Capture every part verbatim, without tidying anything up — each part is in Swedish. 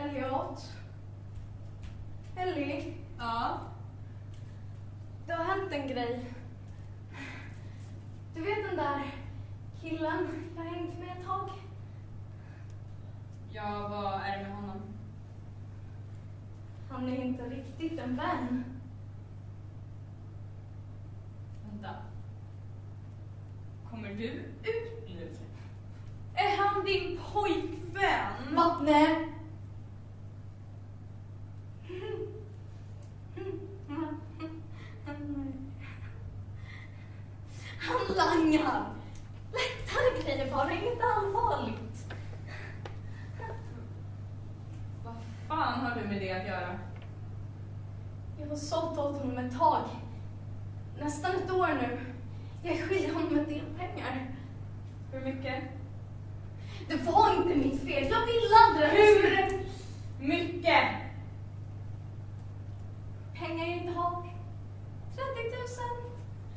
Elliot. Ellie. Ja? Det har hänt en grej. Du vet den där killen jag har hängt med ett tag? Ja, vad är det med honom? Han är inte riktigt en vän. Vänta. Kommer du ut nu? Är han din pojkvän? Vattne! Han langar. Lättare grejer bara, inget allvarligt. Vad fan har du med det att göra? Jag har sålt åt honom ett tag. Nästan ett år nu. Jag skiljer honom en del pengar. Hur mycket? Det var inte mitt fel. Jag ville aldrig. Hur mycket? Pengar jag inte har. trettio tusen.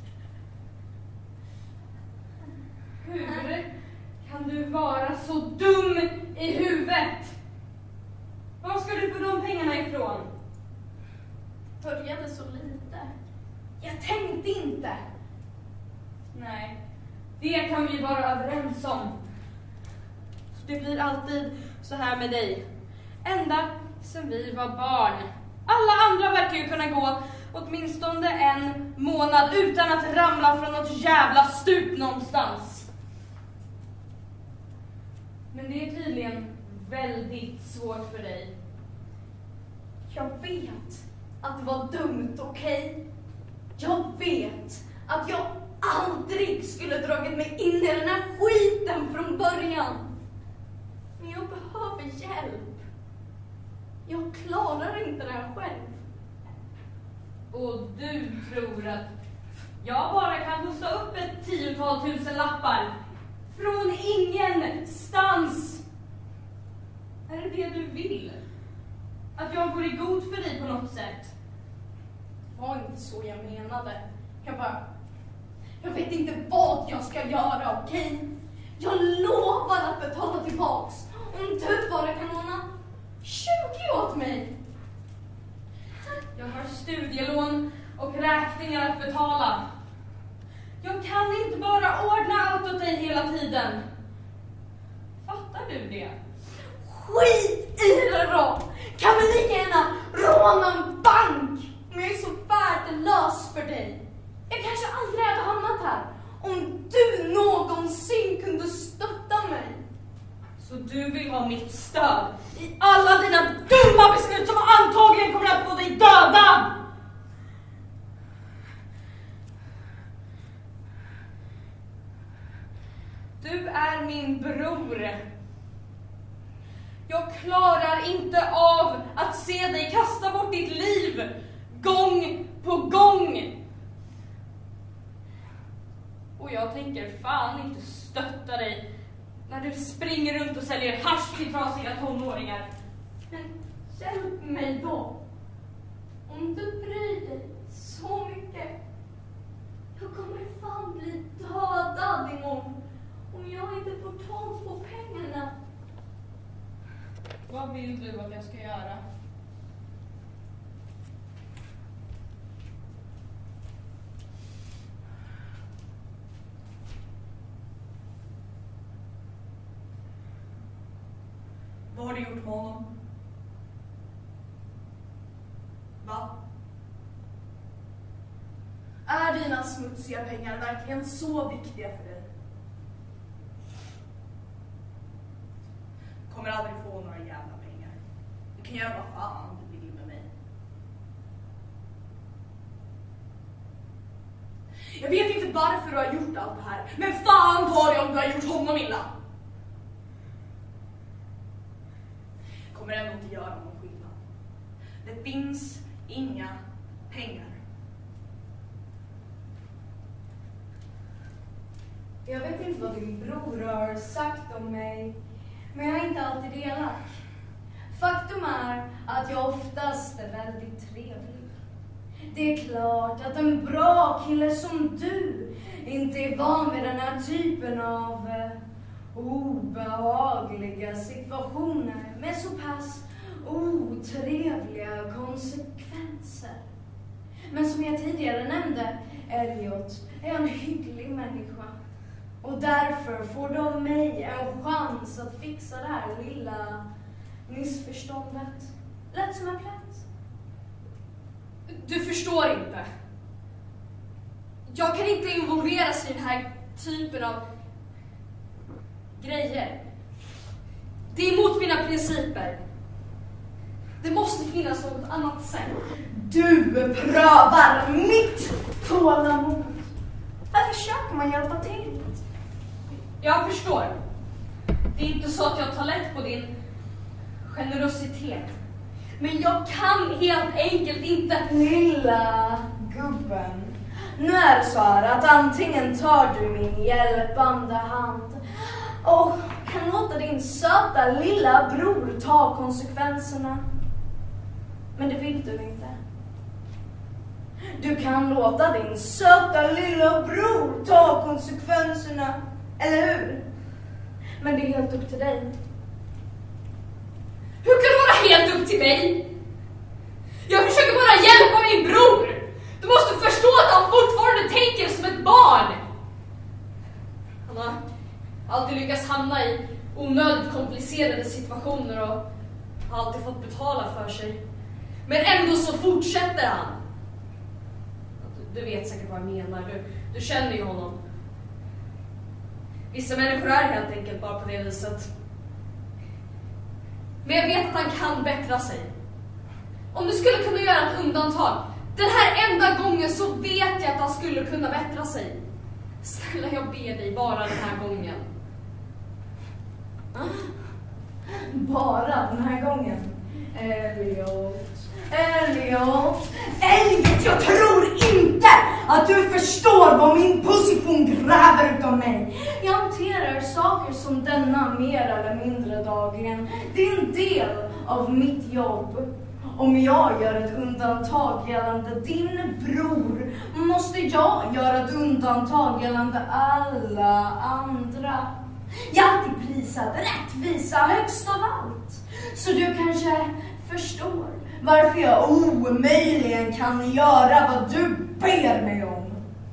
Hur kan du vara så dum i huvudet? Var ska du få de pengarna ifrån? Började så lite. Jag tänkte inte. Nej, det kan vi vara överens om. Det blir alltid så här med dig. Ända sedan vi var barn. Alla andra verkar ju kunna gå åtminstone en månad utan att ramla från något jävla stup någonstans. Men det är tydligen väldigt svårt för dig. Jag vet att det var dumt, okej? Okay? Jag vet att jag aldrig skulle dragit mig in i den här skiten från början. Men jag behöver hjälp. Jag klarar inte det här själv. Och du tror att jag bara kan hosta upp ett tiotal tusen lappar från ingenstans? Är det det du vill? Att jag går i god för dig på något sätt? Det var inte så jag menade. Jag bara... Jag vet inte vad jag ska göra, okej? Okay? Jag lovar att betala tillbaks. Om du bara kan låna tjugo åt mig. Jag har studielån och räkningar att betala. Jag kan inte bara ordna allt åt dig hela tiden. Fattar du det? Skit i det då! Kan vi lika gärna råna en bank? Men jag är så värdelös för dig. Jag kanske aldrig hade hamnat här om du någonsin kunde stötta mig. Så du vill ha mitt stöd i alla dina dumma beslut som antagligen kommer att få dig dödad? Du är min bror. Jag klarar inte av att se dig kasta bort ditt liv gång på gång. Och jag tänker fan inte stötta dig när du springer runt och säljer hasch till trasiga tonåringar. Men hjälp mig då. Om du bryr dig så mycket. Jag kommer fan bli dödad imorgon om jag inte får tag på pengarna. Vad vill du att jag ska göra? Vad har du gjort med honom? Va? Är dina smutsiga pengar verkligen så viktiga för dig? Kommer aldrig få några jävla pengar. Du kan göra vad fan du vill med mig. Jag vet inte varför du har gjort allt det här, men fan var det om du har gjort honom illa. Kommer ändå inte göra någon skillnad. Det finns inga pengar. Jag vet inte vad din bror har sagt om mig, men jag är inte alltid elak. Faktum är att jag oftast är väldigt trevlig. Det är klart att en bra kille som du inte är van vid den här typen av eh, obehagliga situationer med så pass otrevliga konsekvenser. Men som jag tidigare nämnde, Elliot är en hygglig människa. Och därför får de mig en chans att fixa det här lilla missförståndet. Lätt som en plätt. Du förstår inte. Jag kan inte involveras i den här typen av grejer. Det är emot mina principer. Det måste finnas något annat sätt. Du prövar mitt tålamod. Här försöker man hjälpa till. Jag förstår. Det är inte så att jag tar lätt på din generositet. Men jag kan helt enkelt inte. Lilla gubben. Nu är det så här att antingen tar du min hjälpande hand och kan låta din söta lilla bror ta konsekvenserna. Men det vill du inte. Du kan låta din söta lilla bror ta konsekvenserna. Eller hur? Men det är helt upp till dig. Hur kan det vara helt upp till mig? Jag försöker bara hjälpa min bror. Du måste förstå att han fortfarande tänker som ett barn. Han har alltid lyckats hamna i onödigt komplicerade situationer och har alltid fått betala för sig. Men ändå så fortsätter han. Du, du vet säkert vad jag menar. Du, du känner ju honom. Vissa människor är helt enkelt bara på det viset. Men jag vet att han kan bättra sig. Om du skulle kunna göra ett undantag. Den här enda gången så vet jag att han skulle kunna bättra sig. Snälla, jag ber dig bara den här gången. Bara den här gången. Elliot. Elliot. Elliot, jag tror inte att du förstår vad min position gräver utav mig. Jag hanterar saker som denna mer eller mindre dagligen. Det är en del av mitt jobb. Om jag gör ett undantag gällande din bror måste jag göra ett undantag gällande alla andra. Jag har alltid prisat rättvisa högst av allt. Så du kanske förstår varför jag omöjligen kan göra vad du ber mig om.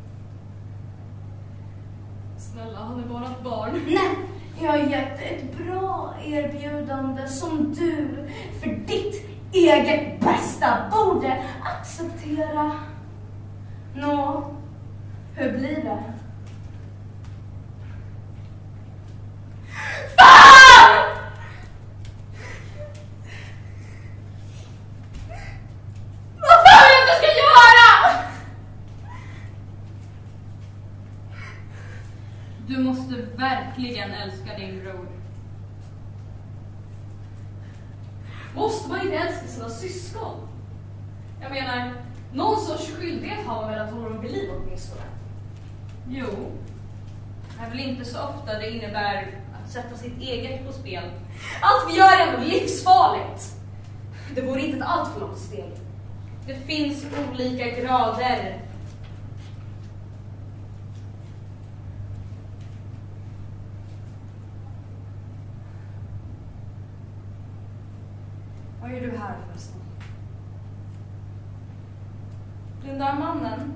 Snälla, han är bara ett barn. Nej, jag har gett ett bra erbjudande som du för ditt eget bästa borde acceptera. Nå, hur blir det? Fan! Vad fan vill jag att du ska göra? Du måste verkligen älska din bror. Måste man inte älska sina syskon? Jag menar, någon sorts skyldighet har man väl att hålla dem vid liv åtminstone. Jo, det är väl inte så ofta det innebär att sätta sitt eget på spel. Allt vi gör är ändå livsfarligt. Det vore inte ett allt för långt steg. Det finns olika grader. Vad är du här förresten? Den där mannen.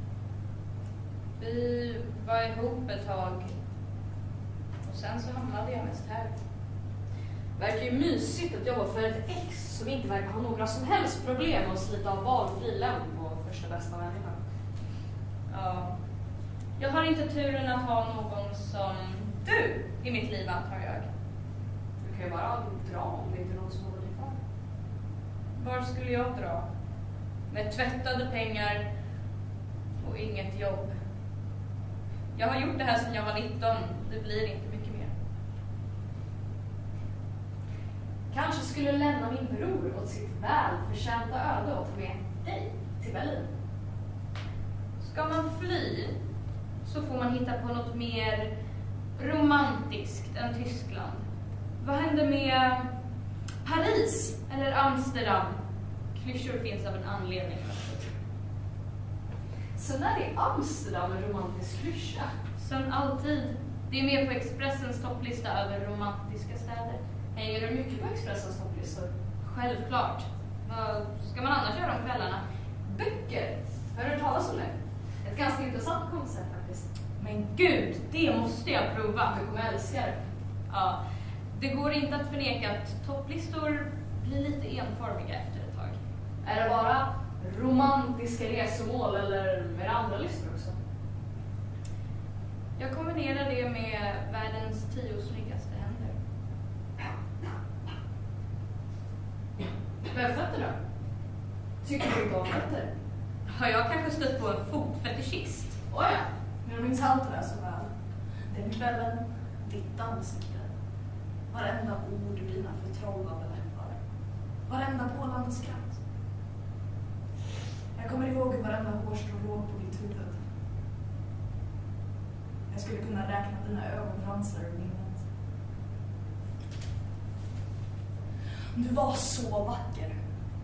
Vi var ihop ett tag. Och sen så hamnade jag mest här. Verkar ju mysigt att jobba för ett ex som inte verkar ha några som helst problem att slita av valfri lön på första bästa människa. Ja. Jag har inte turen att ha någon som du i mitt liv, antar jag. Du kan ju bara dra om det inte är någon som håller dig kvar. Var skulle jag dra? Med tvättade pengar och inget jobb. Jag har gjort det här sedan jag var nitton. Det blir inte mycket mer. Kanske skulle lämna min bror åt sitt välförtjänta öde och ta med dig till Berlin. Ska man fly så får man hitta på något mer romantiskt än Tyskland. Vad händer med Paris eller Amsterdam? Klyschor finns av en anledning. Sen är det Amsterdam en romantisk klyscha. Som alltid. Det är med på Expressens topplista över romantiska städer. Hänger du mycket på Expressens topplistor? Självklart. Vad ska man annars göra om kvällarna? Böcker? Har du hört talas om det? Ett ganska intressant koncept faktiskt. Men gud, det måste jag prova. Du kommer älska det. Ja, det går inte att förneka att topplistor blir lite enformiga efter ett tag. Är det bara romantiska resmål eller är det andra listor också? Jag kombinerar det med världens tio snyggaste händer. Men fötter då? Tycker du inte om fötter? Har jag kanske stött på en fotfetischist? Åh ja, men jag minns allt det där så väl. Den kvällen, ditt ansikte. Varenda ord ur dina förtrollade läppar. Varenda pålande skratt. Jag kommer ihåg hur varenda hårstrå låg på ditt huvud. Jag skulle kunna räkna dina ögonfransar ur minnet. Du var så vacker.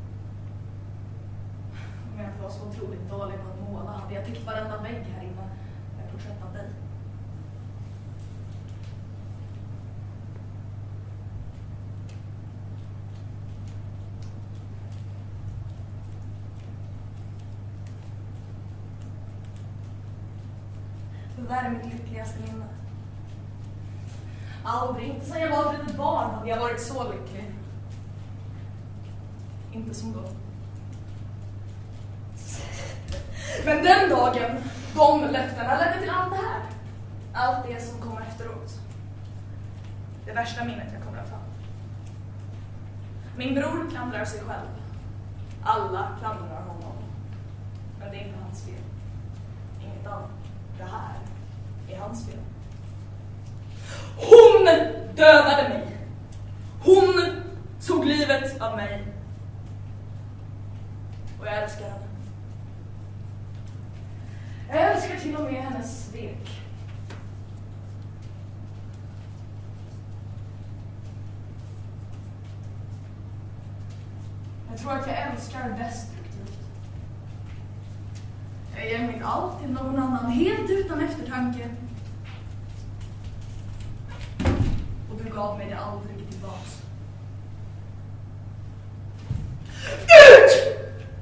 Om jag inte var så otroligt dålig på att måla hade jag täckt varenda vägg här inne med porträtt av dig. Det där är mitt lyckligaste minne. Aldrig, inte sedan jag var ett litet barn hade jag varit så lycklig. Inte som då. Men den dagen, de löftena ledde till allt det här. Allt det som kommer efteråt. Det värsta minnet jag kommer att ha. Min bror klandrar sig själv. Alla klandrar honom. Men det är inte hans fel. Inget annat. Det här är hans fel. Hon dödade mig. Hon tog livet av mig. Och jag älskar henne. Jag älskar till och med hennes svek. Jag tror att jag älskar destruktivt. Jag ger mitt allt till någon annan, helt utan eftertanke. Och du gav mig det aldrig tillbaks. Ut!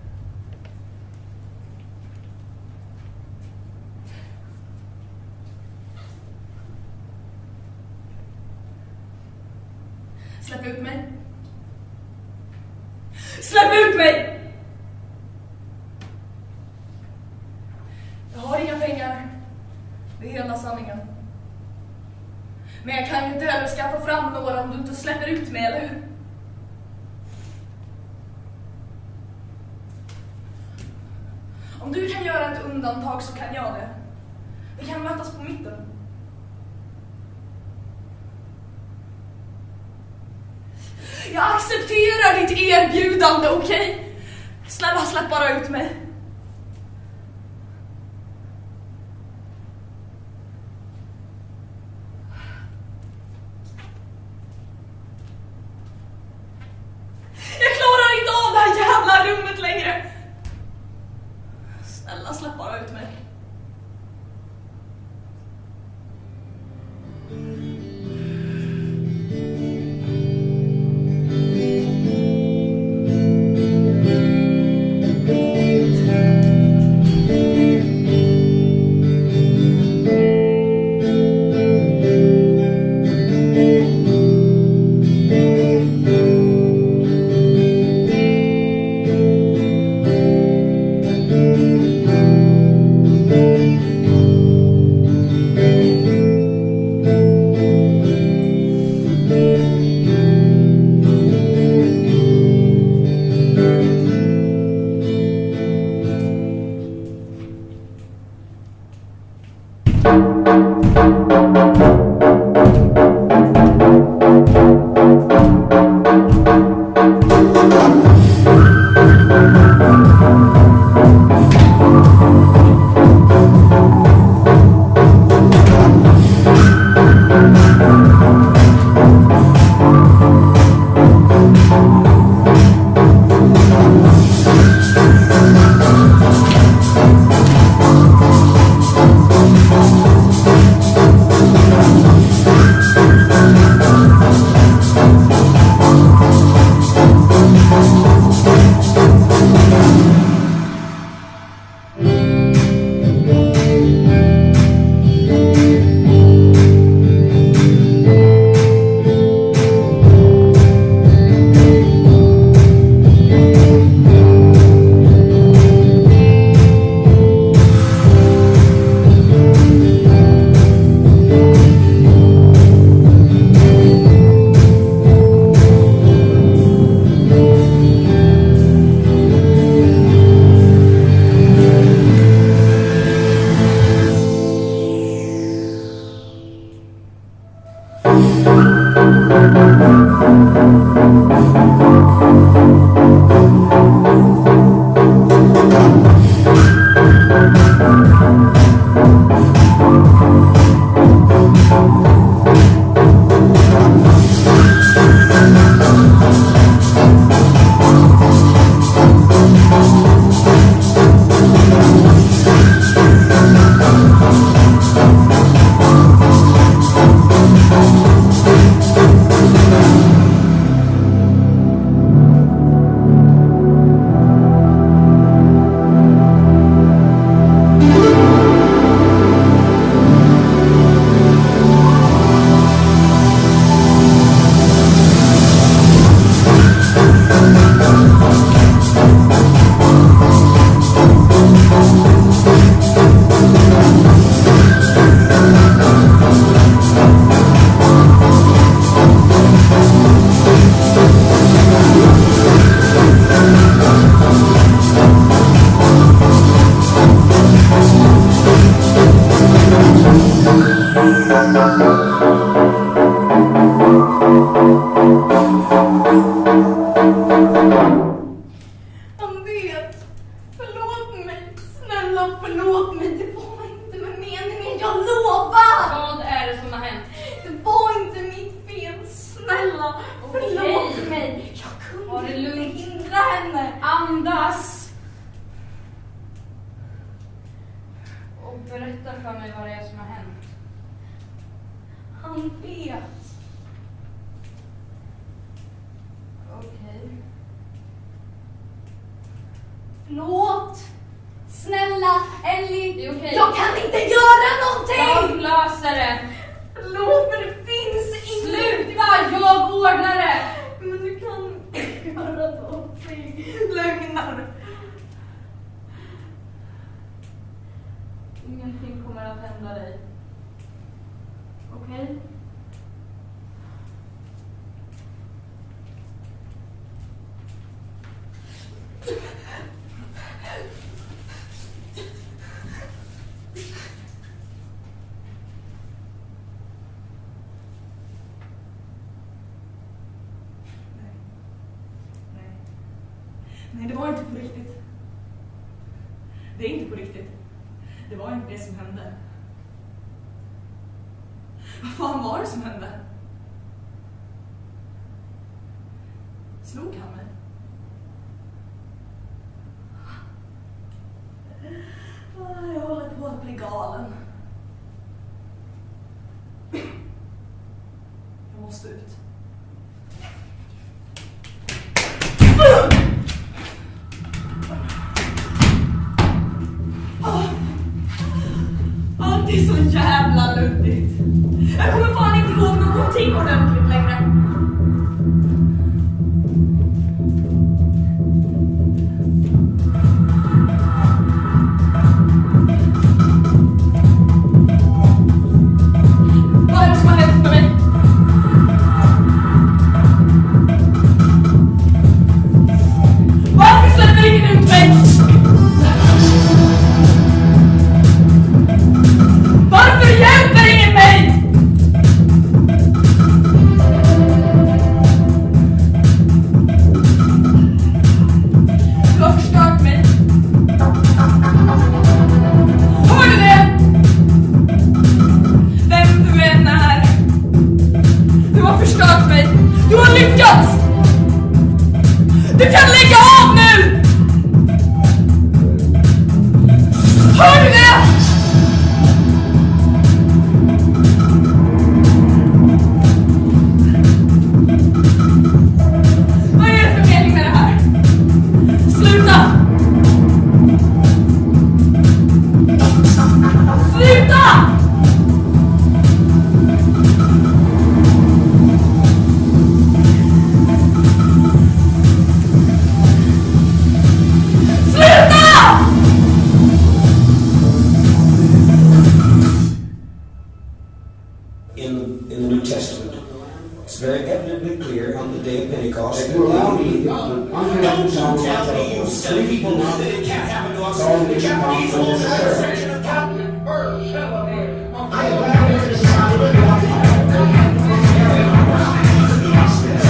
Släpp ut mig. Släpp ut mig! Jag har inga pengar. Det är hela sanningen. Men jag kan ju inte heller skaffa fram några om du inte släpper ut mig, eller hur? Om du kan göra ett undantag så kan jag det. Vi kan mötas på mitten. Jag accepterar ditt erbjudande, okej? Okay? Snälla, släpp bara ut mig. Jag klarar inte av det här jävla rummet längre. Snälla, släpp bara ut mig. Thank you. Han vet. Förlåt mig. Snälla, förlåt mig. Det var inte med meningen. Jag lovar. Vad är det som har hänt? Det var inte mitt fel. Snälla, förlåt Okej. mig. Jag kunde Var det inte lugnt? hindra henne. Andas! Och berätta för mig vad det är som har hänt. Han vet. Okej. Förlåt. Snälla, Ellie. Det är okej. Jag kan inte göra någonting. Jag löser det. Förlåt, men det finns inget. Sluta! Jag ordnar det! Men du kan inte göra någonting. Lögnar. Ingenting kommer att hända dig. Okej? Nej, det var inte på riktigt. Det är inte på riktigt. Det var inte det som hände. Vad fan var det som hände? Slog han mig? Ah, jag håller på att bli galen. Jag måste ut. Allt är så jävla luddigt. Jag kommer fan inte ihåg någonting ordentligt längre. Vad är det som har hänt med mig? Varför släpper ingen ut mig? Varför hjälper ingen mig? Du har förstört mig. Hör du det? Vem du än är. Du har förstört mig. Du har lyckats. Du kan lägga av nu. Hör du det? Vad är det för mening med det här? Sluta! Sluta! Sluta! In, in the New Testament, it's very evidently clear on the day of Pentecost. Allow me, don't you tell me you silly people that it can't happen to us. The Japanese hold the resurrection of Captain Bird. I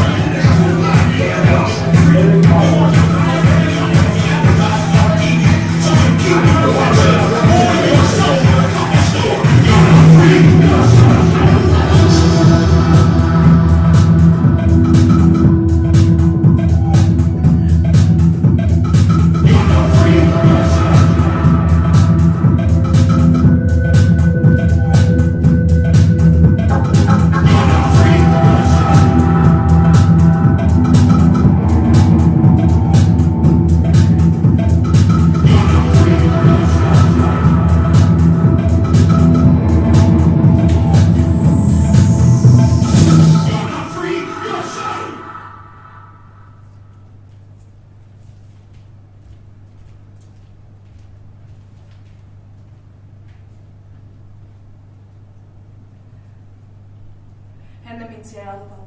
älskar i alla fall.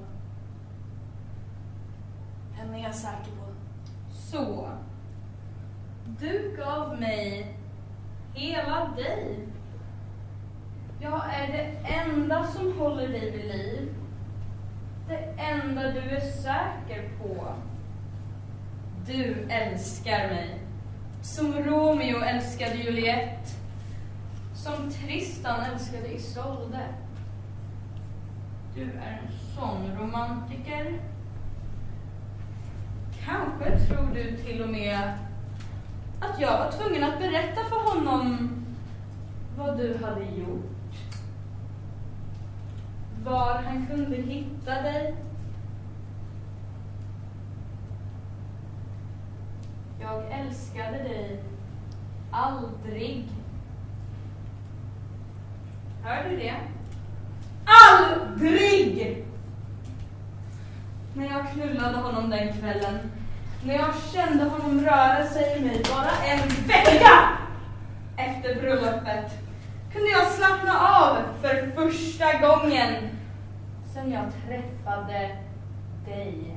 Henne är jag säker på. Så. Du gav mig hela dig. Jag är det enda som håller dig vid liv. Det enda du är säker på. Du älskar mig. Som Romeo älskade Juliet. Som Tristan älskade Isolde. Du är en sån romantiker. Kanske tror du till och med att jag var tvungen att berätta för honom vad du hade gjort. Var han kunde hitta dig. Jag älskade dig aldrig. Hör du det? Aldrig! När jag knullade honom den kvällen, när jag kände honom röra sig i mig bara en vecka efter bröllopet, kunde jag slappna av för första gången sen jag träffade dig.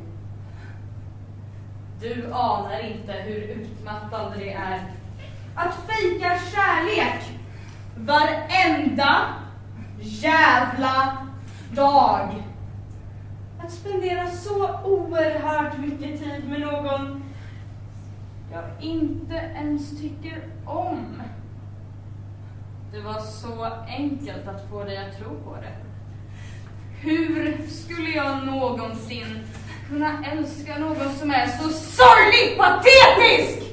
Du anar inte hur utmattande det är att fejka kärlek varenda jävla dag. Att spendera så oerhört mycket tid med någon jag inte ens tycker om. Det var så enkelt att få dig att tro på det. Hur skulle jag någonsin kunna älska någon som är så sorgligt patetisk?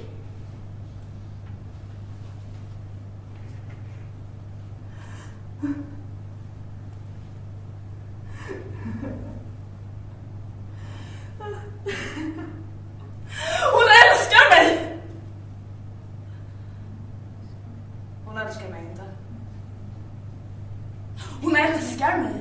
Hon älskar mig! Hon älskar mig inte. Hon älskar mig.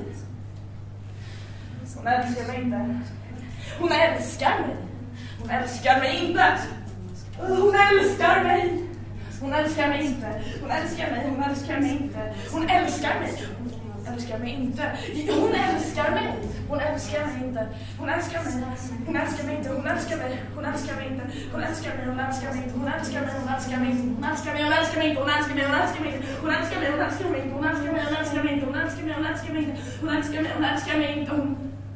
Hon älskar mig inte. Hon älskar mig. Hon älskar mig inte. Hon älskar mig. Hon älskar mig inte. Hon älskar mig. Hon älskar mig inte. Hon älskar mig. Hon älskar mig inte. Hon älskar mig. Hon älskar mig inte. Hon älskar mig. Hon älskar mig inte. Hon älskar mig. Hon älskar mig inte. Hon älskar mig. Hon älskar mig inte. Hon älskar mig. Hon älskar mig inte. Hon älskar mig. Hon älskar mig inte. Hon älskar mig. Hon älskar mig inte. Hon älskar mig. Hon älskar mig inte. Hon älskar mig. Hon älskar mig inte. Hon älskar mig. Hon älskar mig inte. Hon älskar mig. Hon älskar mig inte. Hon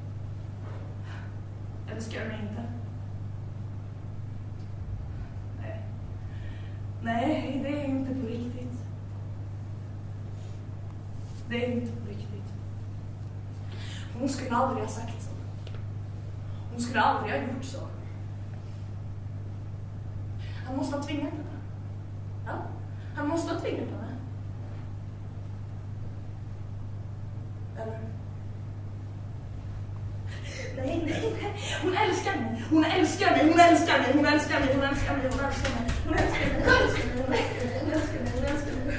älskar mig inte. Nej. Nej, det är inte på riktigt. Det är inte på riktigt. Hon skulle aldrig ha sagt så. Hon skulle aldrig ha gjort så. Han måste ha tvingat henne. Ja, han måste ha tvingat henne. Eller? Nej, nej, nej. Hon älskar mig. Hon älskar mig. Hon älskar mig. Hon älskar mig. Hon älskar mig. Hon älskar mig. Hon älskar mig. Hon älskar mig. Hon älskar mig. Hon älskar mig. Hon älskar mig.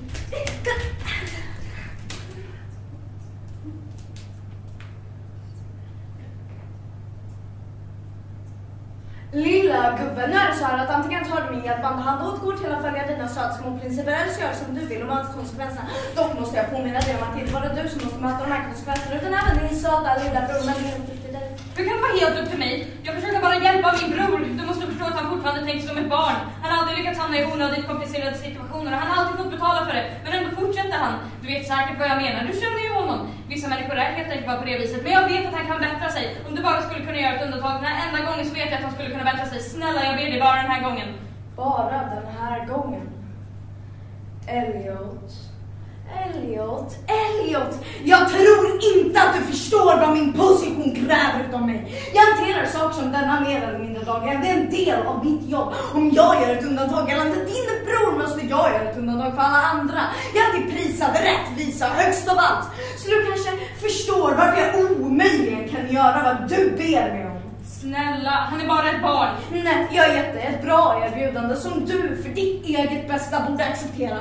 Lilla gubben, nu är det så här att antingen tar du min hjälpande åtgår till att följa dina sötsmå principer eller så gör som du vill och möta konsekvenserna. Dock måste jag påminna dig om att det inte bara du som måste möta de här konsekvenserna utan även din söta lilla bror. Men det är inte upp till dig. Du kan vara helt upp till mig. Jag försöker bara hjälpa min bror. Du måste förstå att han fortfarande tänker som ett barn. Han har alltid lyckats hamna i onödigt komplicerade situationer och han har alltid fått betala för det. Men ändå fortsätter han. Du vet säkert vad jag menar. Du känner ju honom. Vissa människor är helt enkelt bara på det viset. Men jag vet att han kan bättra sig. Om du bara skulle kunna göra ett undantag den här enda gången så vet jag att han skulle kunna bättra sig. Snälla, jag ber dig bara den här gången. Bara den här gången. Elliot. Elliot. Elliot. Jag tror inte att du förstår vad min position kräver av mig. Jag hanterar saker som denna mer eller mindre dagar. Det är en del av mitt jobb. Om jag gör ett undantag gällande din bror måste jag göra ett undantag för alla andra. Jag är alltid prisad rättvisa högst av allt. Så du kanske förstår varför jag omöjligen kan göra vad du ber mig om. Snälla, han är bara ett barn. Nej, jag har gett dig ett bra erbjudande som du för ditt eget bästa borde acceptera.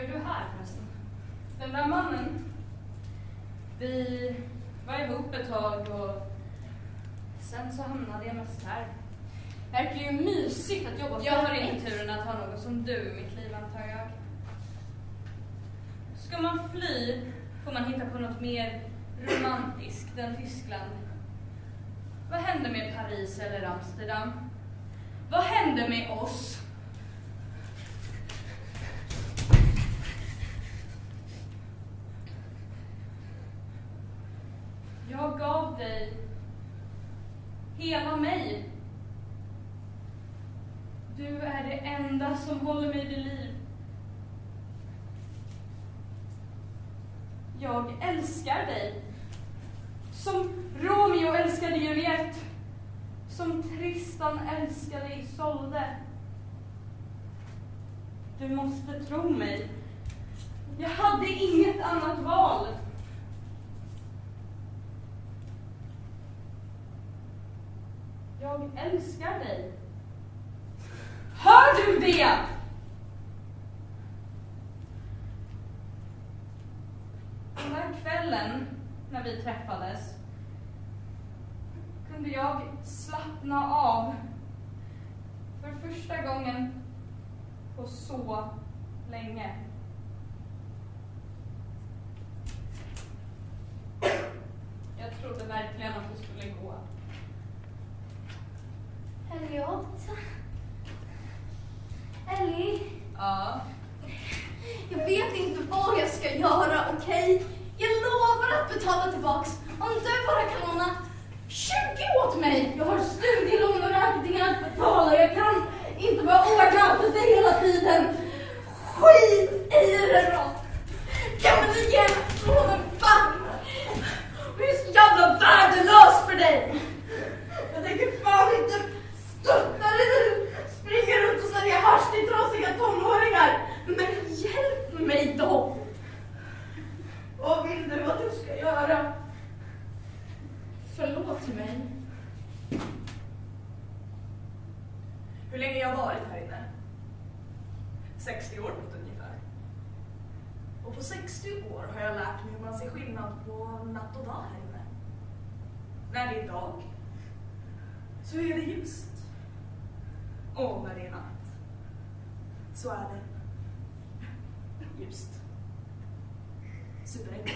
gör du här förresten? Den där mannen, vi var ihop ett tag och sen så hamnade jag mest här. Det verkar ju mysigt att jobba. Jag har inte turen att ha någon som du i mitt liv, antar jag. Ska man fly får man hitta på något mer romantiskt än Tyskland. Vad hände med Paris eller Amsterdam? Vad hände med oss? Jag gav dig hela mig. Du är det enda som håller mig vid liv. Jag älskar dig. Som Romeo älskade Juliet. Som Tristan älskade Isolde. Du måste tro mig. Jag hade inget annat val. Jag älskar dig. Hör du det? Den där kvällen när vi träffades kunde jag slappna av för första gången på så länge. Jag trodde verkligen att det skulle gå. Elliot? Ellie? Ja. Jag vet inte vad jag ska göra, okej? Okay? Jag lovar att betala tillbaks om du bara kan låna tjugo åt mig. Jag har studielån och räkningar att betala. Jag kan inte bara ordna allt det hela tiden. Skit i det då. Kan man inte ge honom fan? Det är så jävla värdelöst för dig. Jag tänker fan inte stötta dig när du springer runt och säljer hasch till trasiga tonåringar. Men hjälp mig då. Vad vill du att jag ska göra? Förlåt mig. Hur länge jag har varit här inne? sextio år ungefär. Och på sextio år har jag lärt mig hur man ser skillnad på natt och dag här inne. När det är dag så är det ljust. Och när det är natt så är det ljust. Superenkelt.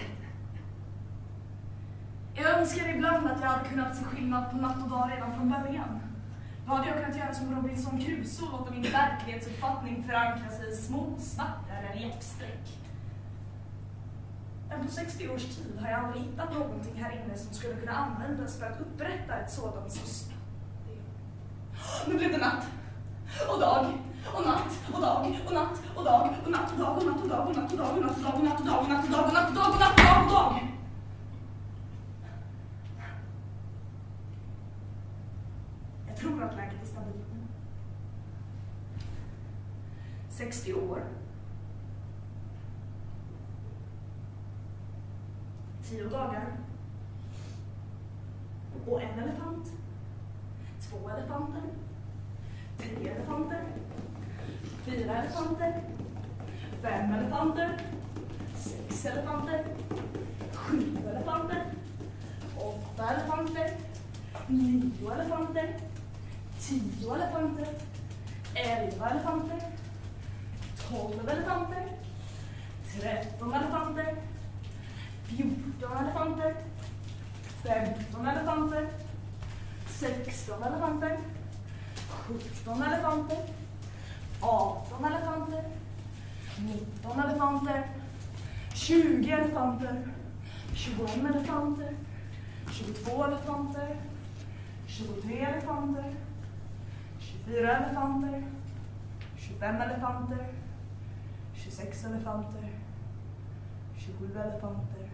Jag önskar ibland att jag hade kunnat se skillnad på natt och dag redan från början. Då hade jag kunnat göra som Robinson Crusoe och låta min verklighetsuppfattning förankras i små svarta reliefstreck. Men på sextio års tid har jag aldrig hittat någonting här inne som skulle kunna användas för att upprätta ett sådant system. Nu blev det natt. Och dag. Och natt. Och dag. Och natt. Och dag. Och natt. Och dag. Och natt. Och dag. Och natt. Och dag. Och natt. Och dag. Och natt. Och dag. Och natt. Och dag. Och natt. Och dag. Och natt. Och dag. Och dag. Jag tror att läget är stabilt nu. sextio år. tio dagar. Och en elefant. Två elefanter. Tre elefanter. Fyra elefanter. Fem elefanter. Sex elefanter. Sju elefanter. Åtta elefanter. Nio elefanter. Tio elefanter. Elva elefanter. Tolv elefanter. Tretton elefanter. Fjorton elefanter. Femton elefanter. Sexton elefanter. Sjutton elefanter. Arton elefanter. Nitton elefanter. Tjugo elefanter. Tjugoen elefanter. Tjugotvå elefanter. Tjugotre elefanter. Tjugofyra elefanter. Tjugofem elefanter. Tjugosex elefanter. Tjugosju elefanter.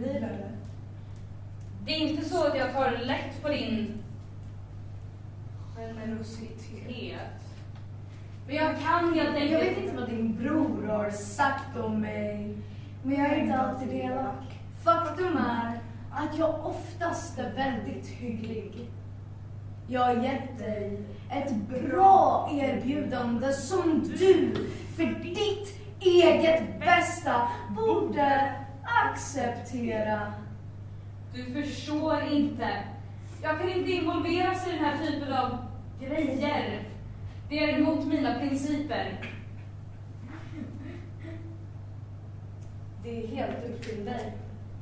blir det eller? Det är inte så att jag tar lätt på din generositet. Men jag kan helt enkelt... Jag vet inte vad din bror har sagt om mig, men jag är inte alltid elak. Faktum är att jag oftast är väldigt hygglig. Jag har gett dig ett bra erbjudande som du, för ditt eget bästa, borde acceptera. Du förstår inte. Jag kan inte involveras i den här typen av grejer. Det är emot mina principer. Det är helt upp till dig.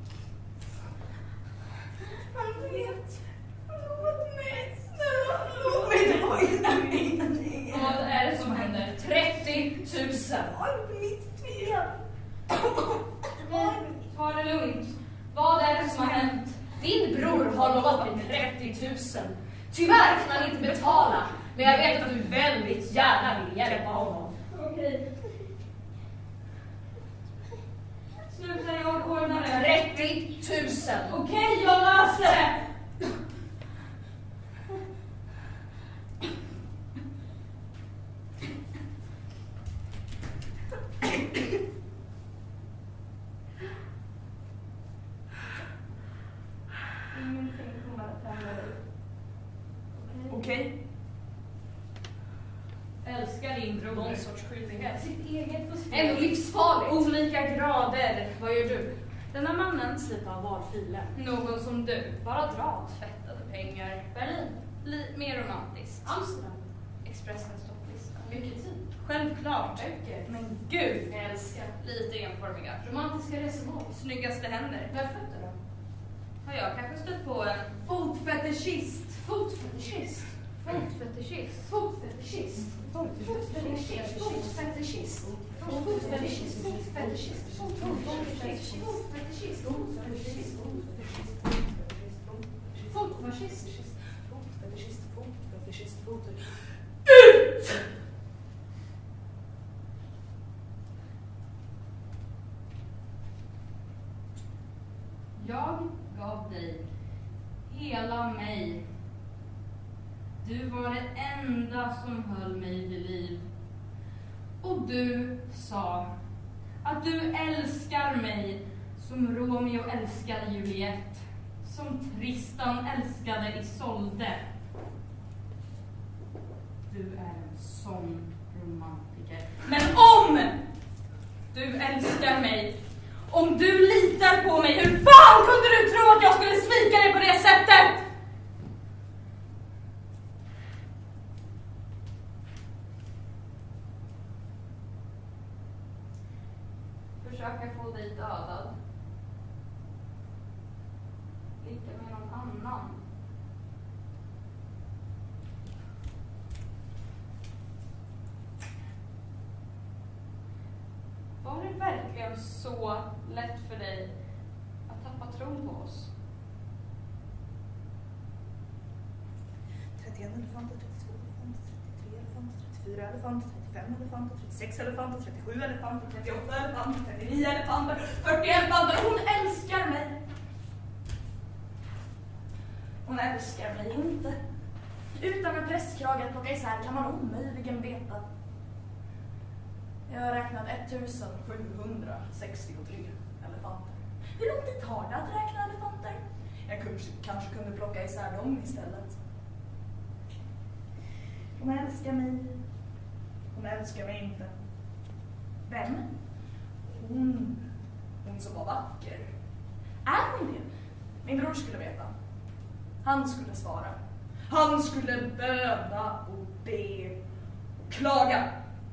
Han vet. Låt mig. Låt mig dra innan mig. Vad är det som händer? trettio tusen. Oj, mitt fel. Ta det lugnt. Vad är det som har hänt? Din bror har lovat mig trettio tusen. Tyvärr kan han inte betala, men jag vet att du väldigt gärna vill hjälpa honom. Okej. Sluta, jag ordnar det. trettio tusen. Okej, jag löser det. Ingenting kommer att hända dig. Okej. Älskar din bror. Någon sorts skyldighet. Sitt eget på spel. Ändå livsfarligt. Olika grader. Vad gör du? Denna mannen, Slita av valfilen. någon som du. Bara dra. Tvättade pengar. Berlin. Li- mer romantiskt. Amsterdam. Expressens topplista. Mycket tid. Självklart. Böcker. Men gud. Jag älskar. Lite enformiga. Romantiska resmål. Snyggaste händer. När fötter då? Har jag kanske stött på en Fotfetischist. Fotfetischist. fotfetischist? Fotfetischist. Fotfetischist. Fotfetischist. Fotfetischist. Fotfetischist. Fotfetischist. Fotfetischist. Fotfetischist. Fotfetischist. Fotfetischist. Fotfetischist. Fotfetischist. Ut! Jag gav dig hela mig. Du var det enda som höll mig vid liv. Och du sa att du älskar mig som Romeo älskade Juliet, som Tristan älskade Isolde. Du är en sån romantiker. Men om du älskar mig, om du litar på mig, hur fan kunde du tro att jag skulle svika dig på det sättet? Försöka få dig dödad. Ligga med någon annan. Var det verkligen så lätt för dig att tappa tron på oss? trettioen elefanter, trettiotvå elefanter, trettiotre elefanter, trettiofyra elefanter, trettiofem elefanter, trettiosex elefanter, trettiosju elefanter, trettioåtta elefanter, trettionio elefanter, fyrtio elefanter. Hon älskar mig. Hon älskar mig inte. Utan en prästkrage att plocka isär kan man omöjligen veta. Jag har räknat ettusen sjuhundrasextiotre elefanter. Hur lång tid tar det att räkna elefanter? Jag kanske, kanske kunde plocka isär dem istället. Hon älskar mig. Hon älskar mig inte. Vem? Hon. Hon som var vacker. Är hon det? Min bror skulle veta. Han skulle svara. Han skulle böna och be och klaga.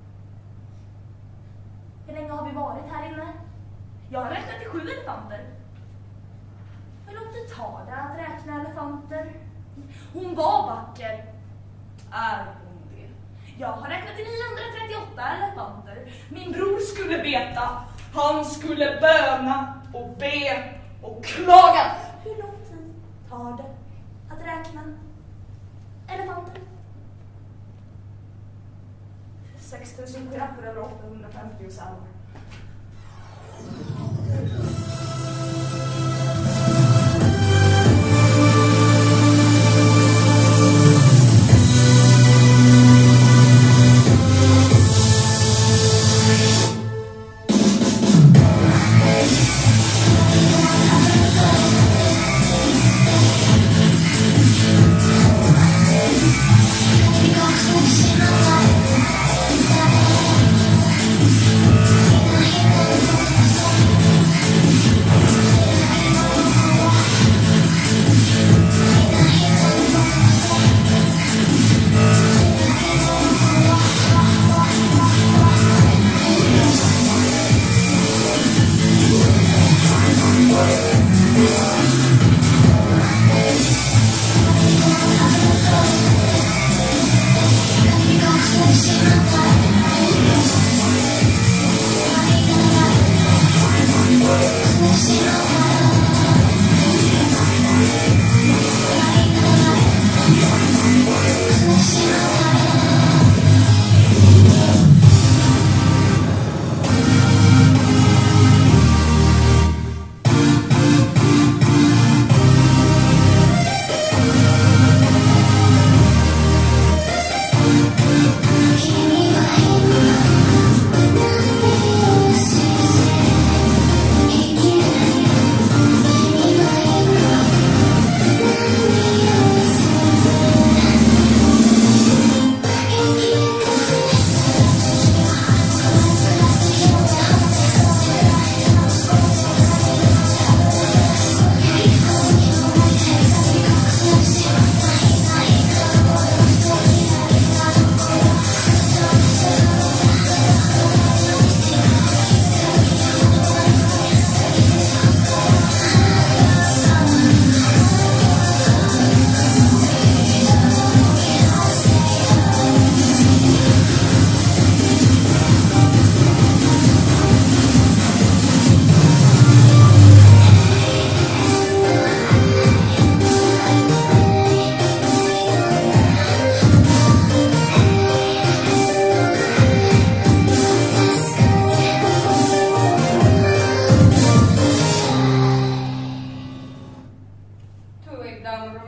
Hur länge har vi varit här inne? Jag har räknat till sju elefanter. Hur lång tid tar det att räkna elefanter? Hon var vacker. Är hon det? Jag har räknat till niohundratrettioåtta elefanter. Min bror skulle veta. Han skulle böna och be och klaga. Hur lång tid tar det att räkna elefanter? sextusen giraffer eller åttahundrafemtio salmar.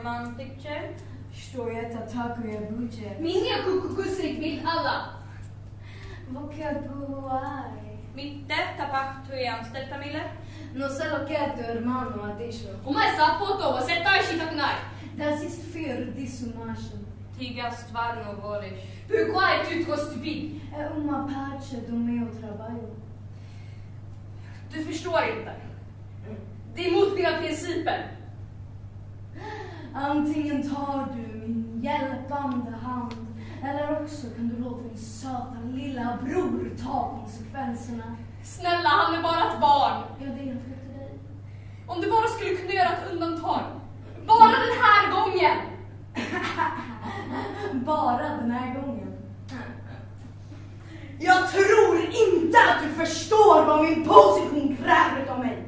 romantiker. Что это такое будет? Меня кукусик vill alla. Vocabuai. Mitte tapahtuu anstälta mille. No se lo chiedo hermano adesso. Uma saa potoa, se taisitak näin. Das ist für die Sumaschen. Tiga stvarno voliš. Pourquoi es-tu trop stupide? È una pace do mio trabalho. Du förstår inte. Det är emot mina principer. Antingen tar du min hjälpande hand eller också kan du låta min söta lilla bror ta konsekvenserna. Snälla, han är bara ett barn. Ja, det är helt upp till dig. Om du bara skulle kunna göra ett undantag. Bara den här gången. Bara den här gången. Jag tror inte att du förstår vad min position kräver av mig.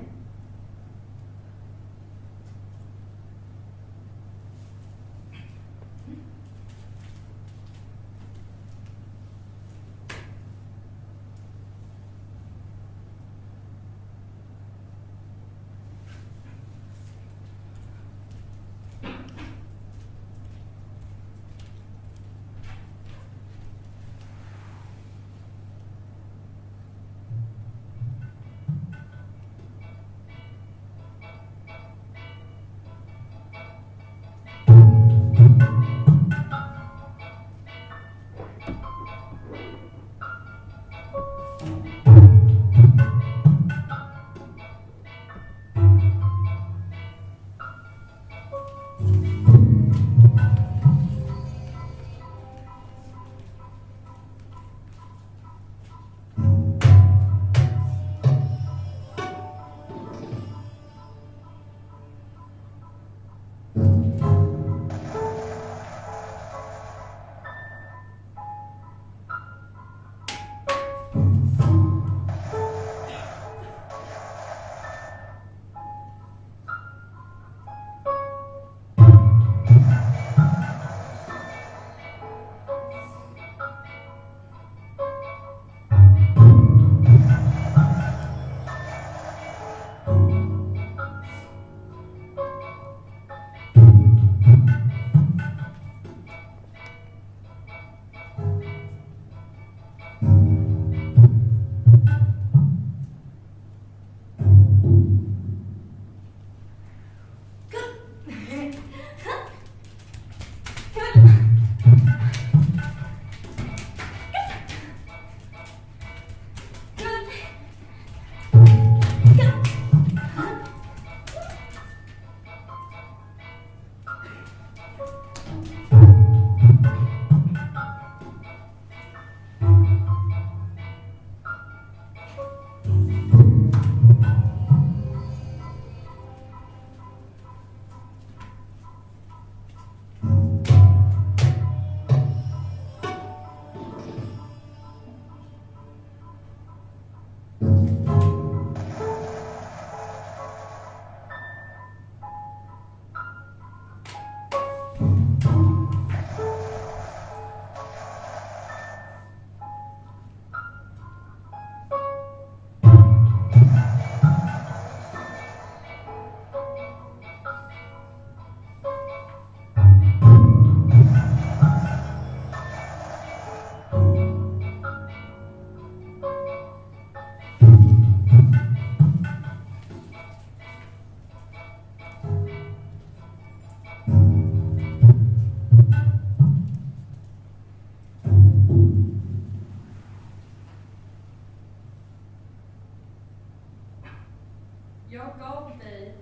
Jag gav dig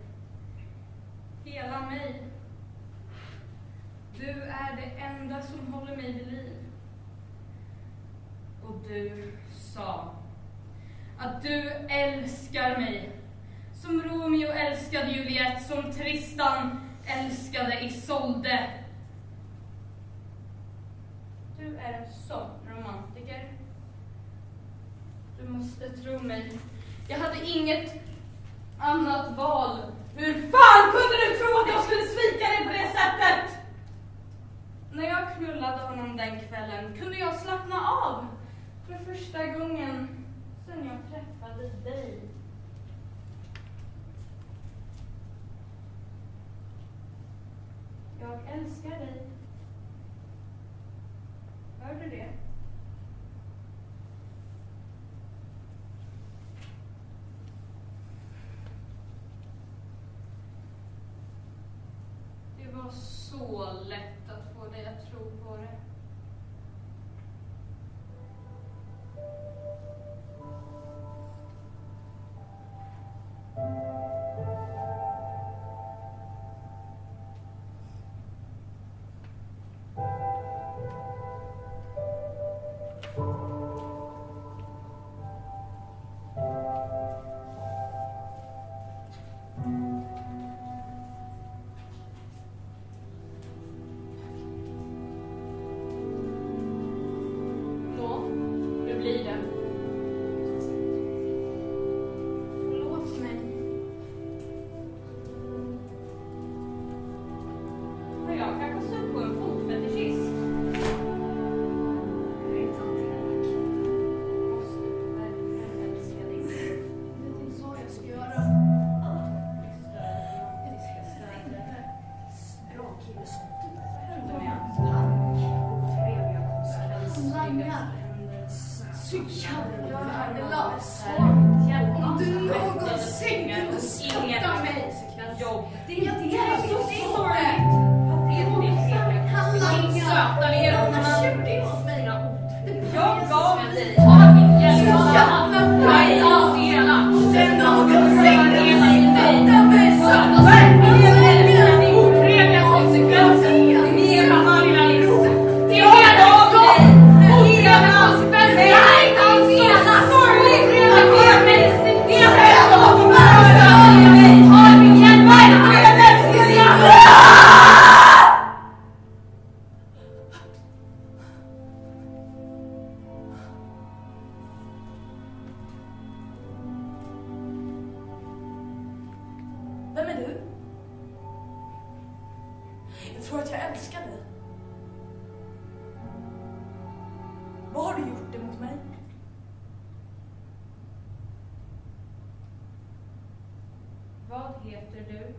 hela mig. Du är det enda som håller mig vid liv. Och du sa att du älskar mig. Som Romeo älskade Juliet, som Tristan älskade Isolde. Du är en sån romantiker. Du måste tro mig. Jag hade inget annat val. Hur fan kunde du tro att jag skulle svika dig på det sättet? När jag knullade honom den kvällen kunde jag slappna av för första gången sedan jag träffade dig. Jag älskar dig. Hör du det? Det var så lätt att få dig att tro på det. Vem är du? Jag tror att jag älskar dig. Vad har du gjort emot mig? Vad heter du?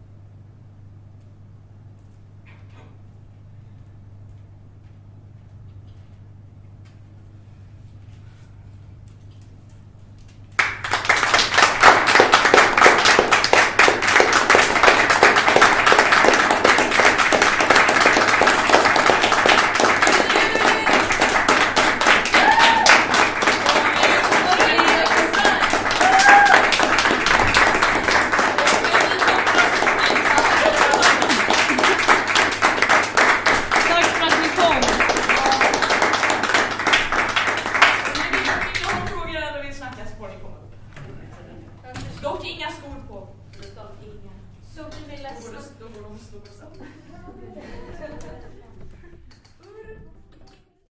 Dock inga skor på. Så vill vi läsa. Då går de, då går de, då går de.